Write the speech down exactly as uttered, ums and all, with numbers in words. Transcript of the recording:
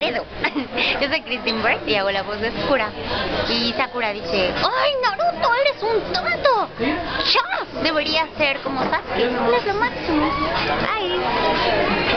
eso. Yo soy Kristen Bird y hago la voz de Sakura. Y Sakura dice, ¡ay, Naruto, eres un tonto! ¡Ya! Debería ser como Sasuke. Él es lo máximo. Bye.